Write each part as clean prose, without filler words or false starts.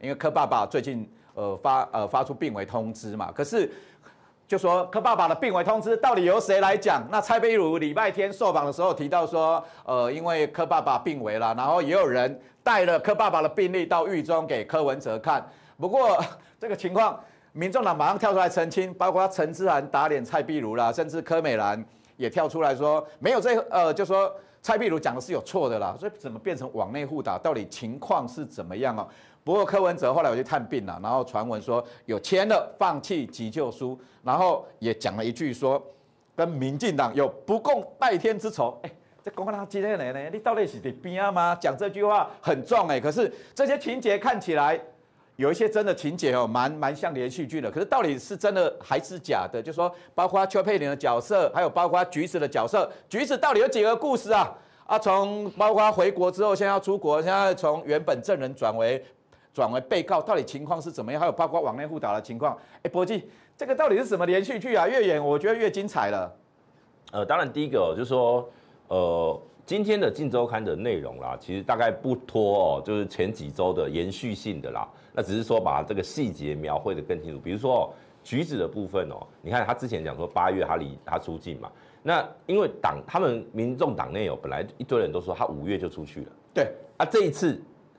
因为柯爸爸最近发出病危通知嘛，可是。就说柯爸爸的病危通知到底由谁来讲？那蔡壁如礼拜天受访的时候提到说，因为柯爸爸病危了，然后也有人带了柯爸爸的病历到狱中给柯文哲看。不过这个情况，民众党马上跳出来澄清，包括陈之涵打脸蔡壁如啦，甚至柯美兰也跳出来说没有就说蔡壁如讲的是有错的啦，所以怎么变成往内互打？到底情况是怎么样哦？不过柯文哲后来有去探病了，然后传闻说有签了放弃急救书，然后也讲了一句说跟民进党有不共戴天之仇。这公安今天呢，你到底是在边吗？讲这句话很重可是这些情节看起来有一些真的情节蛮像连续剧的。可是到底是真的还是假的？就说包括邱佩玲的角色，还有包括橘子的角色，橘子到底有几个故事啊？从包括回国之后，现在要出国，现在从原本证人转为被告，到底情况是怎么样？还有包括往内互打的情况。博基，这个到底是什么连续剧啊？越演我觉得越精彩了。 当然第一个就是说，今天的《镜周刊》的内容啦，其实大概不脱就是前几周的延续性的啦。那只是说把这个细节描绘的更清楚。比如说橘子的部分你看他之前讲说8月他出境嘛，那因为他们民众党内本来一堆人都说他5月就出去了。 对啊，这一次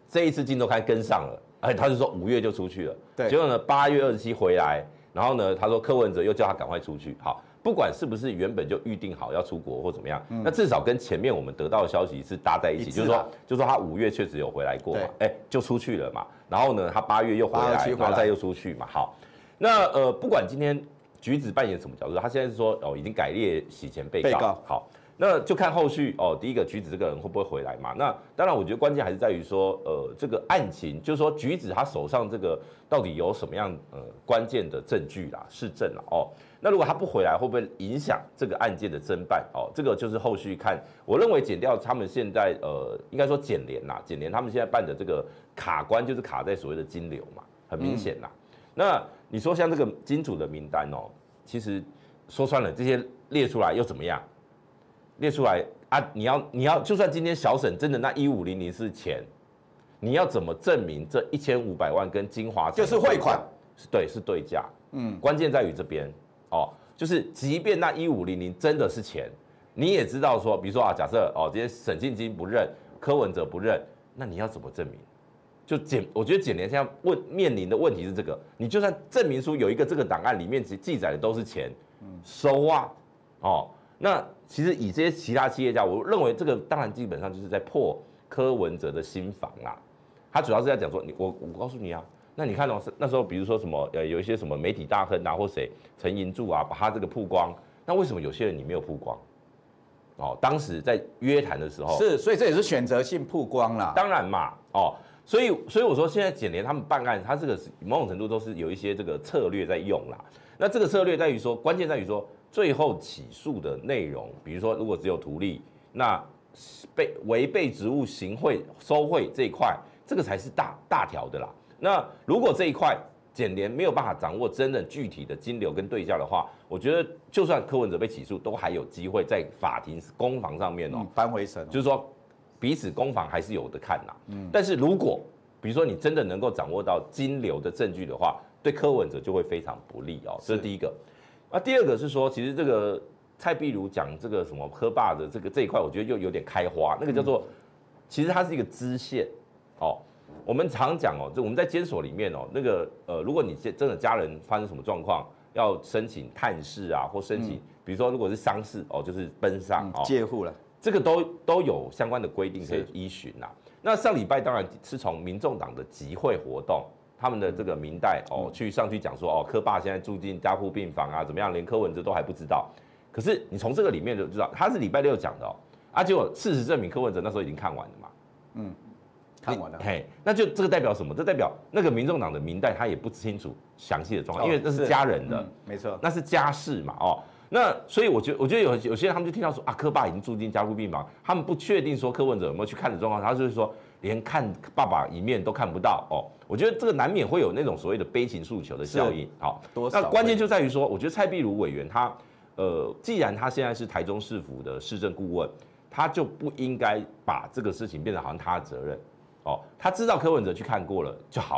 《镜周刊》跟上了，他就说5月就出去了。 对， 结果呢8月27回来，然后呢他说柯文哲又叫他赶快出去。好，不管是不是原本就预定好要出国或怎么样，那至少跟前面我们得到的消息是搭在一起，就是说他5月确实有回来过嘛，就出去了嘛。然后呢他8月又回来，然后再又出去嘛。好，那不管今天橘子扮演什么角色，他现在是说已经改列洗钱被告。好。那就看后续第一个橘子这个人会不会回来嘛？那当然，我觉得关键还是在于说，这个案情，就是说橘子他手上这个到底有什么样关键的证据啦、事证啦那如果他不回来，会不会影响这个案件的侦办这个就是后续看。我认为检调他们现在应该说检联他们现在办的这个卡关就是卡在所谓的金流嘛，很明显啦。那你说像这个金主的名单其实说穿了这些列出来又怎么样？列出来你要，就算今天小沈真的那1500是钱，你要怎么证明这1500万跟金华就是汇款？ 是对价。关键在于这边就是即便那1500真的是钱，你也知道说，比如说假设今天沈庆金不认，柯文哲不认，那你要怎么证明？我觉得检联现在面临的问题是这个，你就算证明书有一个这个档案里面记载的都是钱，so what？那其实以这些其他企业家，我认为这个当然基本上就是在破柯文哲的心防啦。他主要是在讲说，我告诉你啊，那你看那时候比如说什么有一些什么媒体大亨或谁陈银柱把他这个曝光，那为什么有些人你没有曝光？当时在约谈的时候所以这也是选择性曝光啦。 当然嘛所以我说现在检联他们办案，他这个某种程度都是有一些这个策略在用啦。那这个策略在于说，关键在于说。最后起诉的内容，比如说如果只有图利，那违背职务行贿、收贿这一块，这个才是大条的啦。那如果这一块检联没有办法掌握真正具体的金流跟对价的话，我觉得就算柯文哲被起诉，都还有机会在法庭攻防上面扳回神， 就是说彼此攻防还是有的看啦。但是如果比如说你真的能够掌握到金流的证据的话，对柯文哲就会非常不利这是第一个。第二个是说，其实这个蔡壁如讲这个什么柯爸的这一块，我觉得又有点开花。那个叫做，其实它是一个支线我们常讲我们在监所里面那个如果你真的家人发生什么状况，要申请探视或申请，比如说如果是丧事就是奔丧戒护了， 这个都有相关的规定可以依循啦。那上礼拜当然是从民众党的集会活动。他们的这个民代上去讲说柯爸现在住进加护病房怎么样，连柯文哲都还不知道。可是你从这个里面就知道，他是礼拜6讲的结果事实证明柯文哲那时候已经看完了嘛。 看完了。 那就这个代表什么？这代表那个民众党的民代他也不清楚详细的状况，因为那是家人的， 没错， 那是家事嘛那所以我觉得有些人他们就听到说柯爸已经住进加护病房，他们不确定说柯文哲有没有去看的状况，他就是说连看爸爸一面都看不到我觉得这个难免会有那种所谓的悲情诉求的效应。那关键就在于说，我觉得蔡壁如委员他既然他现在是台中市府的市政顾问，他就不应该把这个事情变成好像他的责任他知道柯文哲去看过了就好了。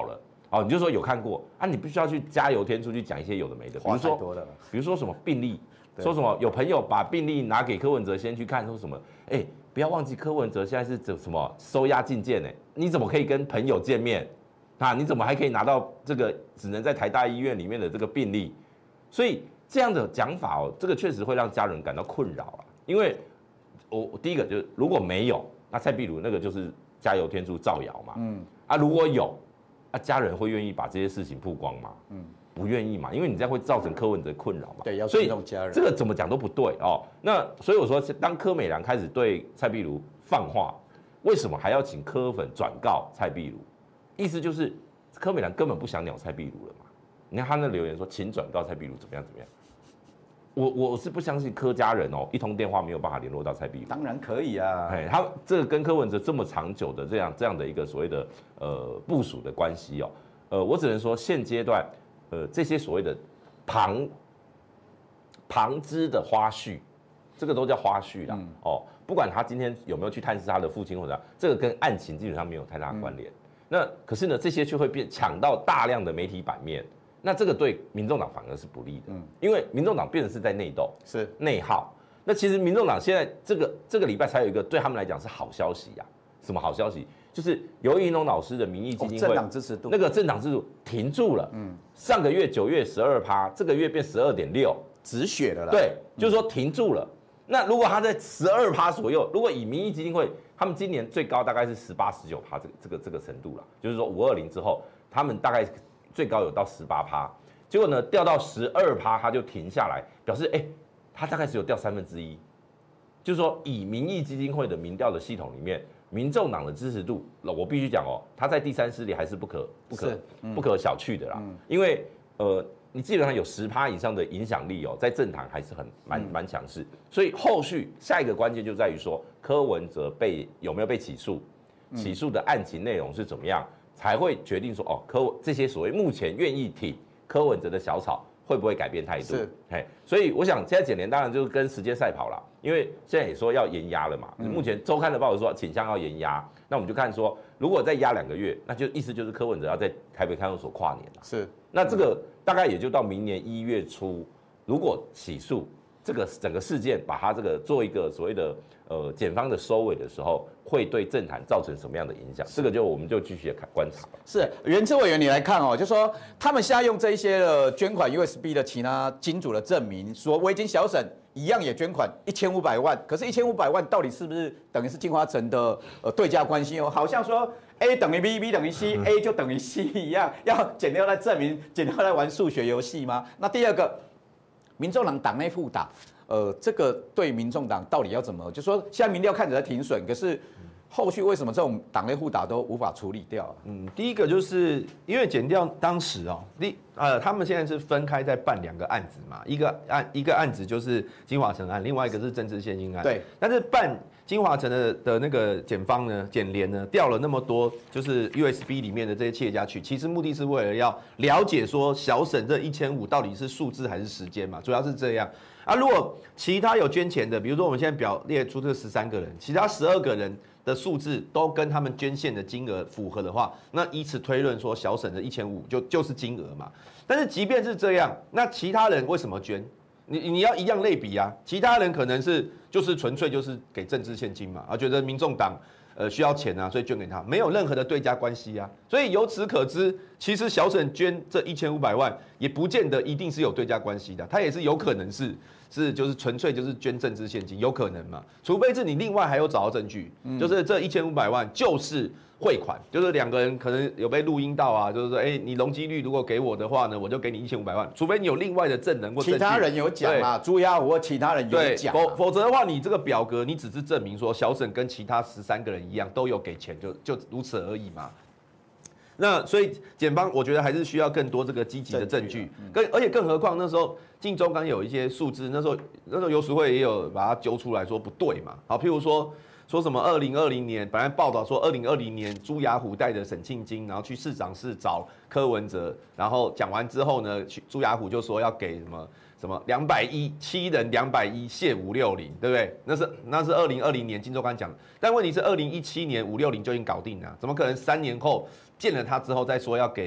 哦，你就说有看过啊，你必须要去加油添醋去讲一些有的没的，比如说什么病例，说什么有朋友把病例拿给柯文哲先去看，说什么，不要忘记柯文哲现在是什么收押禁见呢？你怎么可以跟朋友见面？啊，你怎么还可以拿到这个只能在台大医院里面的这个病例？所以这样的讲法哦，这个确实会让家人感到困扰啊。因为我第一个就是如果没有，那蔡壁如那个就是加油添醋造谣嘛。如果有，家人会愿意把这些事情曝光吗？不愿意嘛，因为你这样会造成柯文哲困扰嘛。 对，要尊重家人。 这个怎么讲都不对哦。那所以我说，当柯美良开始对蔡壁如放话，为什么还要请柯粉转告蔡壁如？意思就是柯美良根本不想鸟蔡壁如了嘛。你看他那留言说，请转告蔡壁如怎么样怎么样。我是不相信柯家人哦，一通电话没有办法联络到蔡壁如。 当然可以啊， 他这个跟柯文哲这么长久的这样的一个所谓的部署的关系哦，我只能说现阶段这些所谓的旁支的花絮，这个都叫花絮啦。不管他今天有没有去探视他的父亲或者这个跟案情基本上没有太大的关联。那可是呢，这些却会抢到大量的媒体版面。那这个对民众党反而是不利的，因为民众党变成是在内斗，是内耗。那其实民众党现在这个礼拜才有一个对他们来讲是好消息啊，什么好消息？就是游盈隆老师的民意基金会政党支持度， 那个政党支持度停住了，上个月9月12%，这个月变12.6%， 止血了啦。 对，就是说停住了。那如果他在12%左右，如果以民意基金会，他们今年最高大概是18%、19%这个程度了，就是说520之后，他们大概最高有到18%，结果呢掉到12%，他就停下来，表示他大概只有掉1/3，就是说以民意基金会的民调的系统里面，民众党的支持度，我必须讲哦，他在第3势力还是不可小觑的啦，因为你基本上有10%以上的影响力哦，在政坛还是蛮强势，所以后续下一个关键就在于说柯文哲有没有被起诉，起诉的案情内容是怎么样。才会决定说这些所谓目前愿意挺柯文哲的小草会不会改变态度？所以我想现在检联当然就是跟时间赛跑啦，因为现在也说要延压了嘛。目前周刊的报道说倾向要延压，那我们就看说如果再压2个月，那就意思就是柯文哲要在台北看守所跨年了。 是， 那这个大概也就到明年1月初，如果起诉这个整个事件，把它这个做一个所谓的检方的收尾的时候，会对政坛造成什么样的影响？这个我们就继续观察。 是原之委员，你来看就说他们现在用这一些的捐款 USB 的其他金主的证明，说维京小省一样也捐款1500万，可是1500万到底是不是等于是金华城的对价关系好像说 A 等于 B，B 等于 C，A 就等于 C 一样，要减掉来证明，减掉来玩数学游戏吗？那第二个，民众党党内互打。这个对民众党到底要怎么？就说现在民调看起来停损，可是后续为什么这种党内互打都无法处理掉？ 第一个就是因为检调当时他们现在是分开在办2个案子嘛，一个案子就是金华城案，另外一个是政治献金案。对，但是办金华城的那个检方呢，检联呢调了那么多就是 USB 里面的这些企业家去，其实目的是为了要了解说小省这1500到底是数字还是时间嘛，主要是这样。如果其他有捐钱的，比如说我们现在表列出这13个人，其他12个人的数字都跟他们捐献的金额符合的话，那以此推论说小省的1500就是金额嘛。但是即便是这样，那其他人为什么捐？你要一样类比啊，其他人可能就是纯粹就是给政治献金嘛，觉得民众党需要钱啊，所以捐给他，没有任何的对价关系啊。所以由此可知，其实小省捐这1500万也不见得一定是有对价关系的，他也是有可能是就是纯粹就是捐政治献金，有可能嘛？除非是你另外还有找到证据，就是这1500万就是汇款，就是2个人可能有被录音到啊，就是说，你容积率如果给我的话呢，我就给你1500万，除非你有另外的证人或证据， 其他人有讲嘛，朱家武或其他人有讲， 否则的话，你这个表格你只是证明说小省跟其他13个人一样都有给钱，就如此而已嘛。那所以检方我觉得还是需要更多这个积极的证据，而且更何况那时候镜中刚有一些数字，那时候游淑慧也有把它揪出来说不对嘛，好，譬如说什么2020年，本来报道说2020年朱雅虎带着沈庆金，然后去市长室找柯文哲，然后讲完之后呢，朱雅虎就说要给什么210，7人210，谢560，对不对？那是2020年金周刊讲的，但问题是2017年560就已经搞定了，怎么可能3年后见了他之后再说要给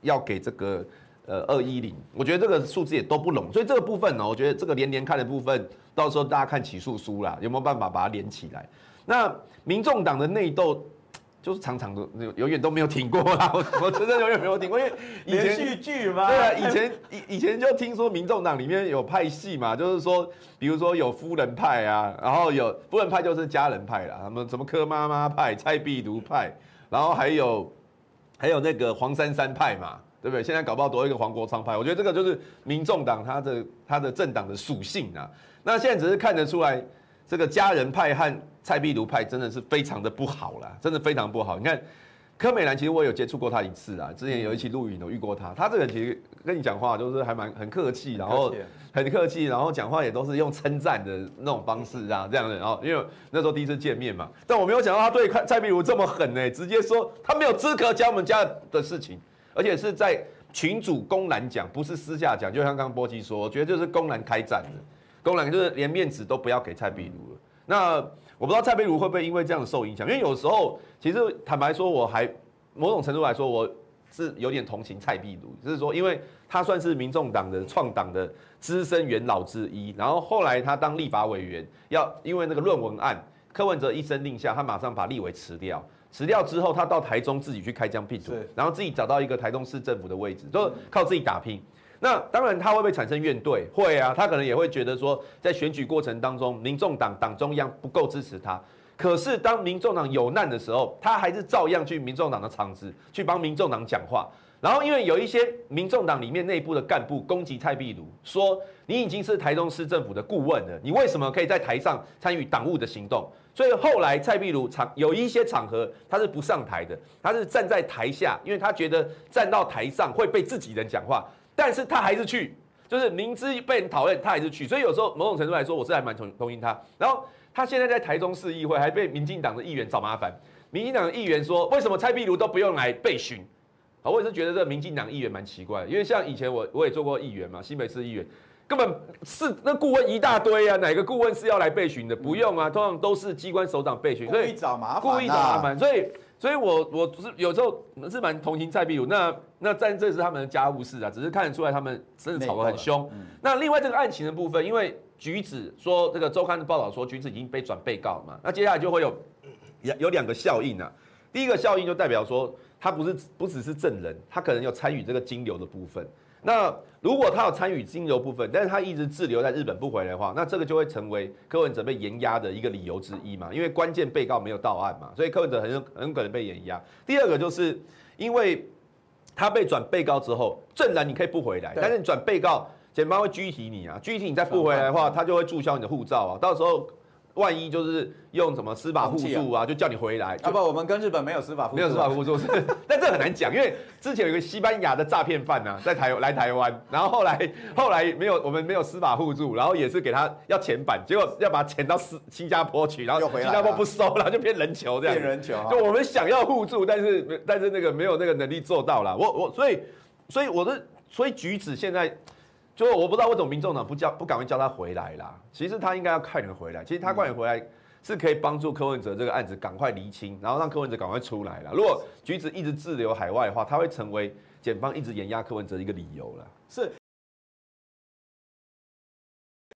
要给这个210，我觉得这个数字也都不拢，所以这个部分呢，我觉得这个连看的部分，到时候大家看起诉书啦，有没有办法把它连起来？那民众党的内斗。就是常常都永远都没有停过啦，我真的永远没有停过，因为以前连续剧嘛， 对啊，以前就听说民众党里面有派系嘛，就是说，比如说有夫人派啊，然后有夫人派就是家人派啦，他们什么柯妈妈派、蔡壁如派，然后还有那个黄珊珊派嘛，对不对？现在搞不好多一个黄国昌派，我觉得这个就是民众党它的政党的属性啊。那现在只是看得出来，这个家人派和蔡壁如派真的是非常的不好啦，真的非常不好。你看柯美兰，其实我有接触过她一次啊，之前有一起录影有遇过她。她这个人其实跟你讲话就是还很客气，然后很客气，然后讲话也都是用称赞的那种方式啊，这样的。然后因为那时候第一次见面嘛，但我没有想到她对蔡壁如这么狠呢，直接说她没有资格讲我们家的事情，而且是在群主公然讲，不是私下讲。就像刚刚波基说，我觉得就是公然开战的，公然就是连面子都不要给蔡壁如了。那我不知道蔡壁如会不会因为这样受影响，因为有时候其实坦白说，我还某种程度来说，我是有点同情蔡壁如，就是说，因为他算是民众党的创党的资深元老之一，然后后来他当立法委员，因为那个论文案，柯文哲一声令下，他马上把立委辞掉，辞掉之后，他到台中自己去开疆辟土，然后自己找到一个台中市政府的位置，就靠自己打拼。那当然，他会不会产生怨怼？会啊，他可能也会觉得说，在选举过程当中，民众党党中央不够支持他。可是当民众党有难的时候，他还是照样去民众党的场子去帮民众党讲话。然后因为有一些民众党里面内部的干部攻击蔡壁如，说你已经是台中市政府的顾问了，你为什么可以在台上参与党务的行动？所以后来蔡壁如有一些场合他是不上台的，他是站在台下，因为他觉得站到台上会被自己人讲话。但是他还是去，就是明知被人讨厌，他还是去。所以有时候某种程度来说，我是还蛮同情他。然后他现在在台中市议会还被民进党的议员找麻烦。民进党的议员说，为什么蔡壁如都不用来备询？啊，我也是觉得这民进党议员蛮奇怪的，因为像以前我也做过议员嘛，新北市议员，根本是那顾问一大堆啊，哪个顾问是要来备询的？不用啊，通常都是机关首长备询， 故意找麻烦， 故意找麻烦，所以我是有时候是蛮同情蔡壁如，那但这是他们的家务事啊，只是看得出来他们真的吵得很凶。那另外这个案情的部分，因为橘子说这个周刊的报道说橘子已经被转被告嘛，那接下来就会有两个效应啊。第一个效应就代表说他不只是证人，他可能有参与这个金流的部分。那如果他有参与金流部分，但是他一直滞留在日本不回来的话，那这个就会成为柯文哲被延押的一个理由之一嘛，因为关键被告没有到案嘛，所以柯文哲很可能被延押。第二个就是因为他被转被告之后，证人你可以不回来，但是你转被告，检方会拘提你啊，拘提你再不回来的话，他就会注销你的护照啊，到时候万一就是用什么司法互助啊，就叫你回来。 不，我们跟日本没有司法互助， 没有司法互助，但这很难讲，因为之前有一个西班牙的诈骗犯啊，来台湾，然后后来我们没有司法互助，然后也是给他要遣返，结果要把他遣到新加坡去，然后新加坡不收，然后就变人球这样。 变人球， 就我们想要互助，但是那个没有那个能力做到了。所以橘子现在。就我不知道为什么民众党不赶快叫他回来啦。其实他应该要快点回来。其实他快点回来是可以帮助柯文哲这个案子赶快厘清，然后让柯文哲赶快出来啦。如果橘子一直滞留海外的话，他会成为检方一直延押柯文哲的一个理由啦。 是